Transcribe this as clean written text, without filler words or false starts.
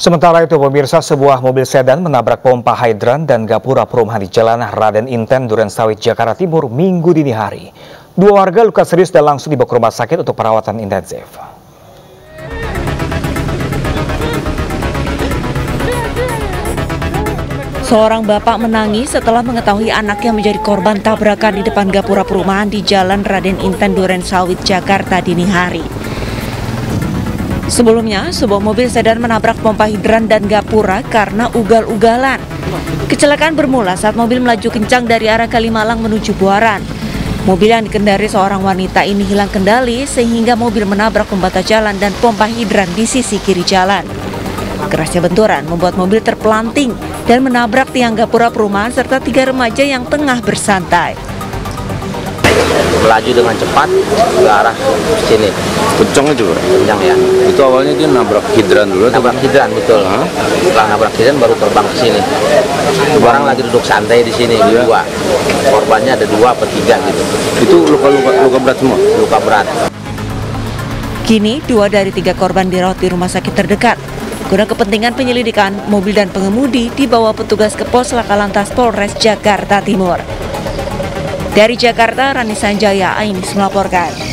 Sementara itu, pemirsa, sebuah mobil sedan menabrak pompa hidran dan gapura perumahan di Jalan Raden Inten, Durensawit, Jakarta Timur, Minggu dini hari. Dua warga luka serius dan langsung dibawa ke rumah sakit untuk perawatan intensif. Seorang bapak menangis setelah mengetahui anaknya menjadi korban tabrakan di depan gapura perumahan di Jalan Raden Inten, Durensawit, Jakarta dini hari. Sebelumnya, sebuah mobil sedan menabrak pompa hidran dan gapura karena ugal-ugalan. Kecelakaan bermula saat mobil melaju kencang dari arah Kalimalang menuju Buaran. Mobil yang dikendari seorang wanita ini hilang kendali sehingga mobil menabrak pembatas jalan dan pompa hidran di sisi kiri jalan. Kerasnya benturan membuat mobil terpelanting dan menabrak tiang gapura perumahan serta 3 remaja yang tengah bersantai. Melaju dengan cepat ke arah sini. Kencang itu, Bro? Kencang ya. Itu awalnya dia nabrak hidran dulu? Nabrak hidran, betul. Setelah nabrak hidran baru terbang ke sini. Orang lagi duduk santai di sini, berdua. Korbannya ada 2 atau 3 gitu. Itu luka berat semua? Luka berat. Kini 2 dari 3 korban dirawat di rumah sakit terdekat. Guna kepentingan penyelidikan, mobil dan pengemudi dibawa petugas ke Pos Lakalantas Polres Jakarta Timur. Dari Jakarta, Rani Sanjaya, Ainis melaporkan.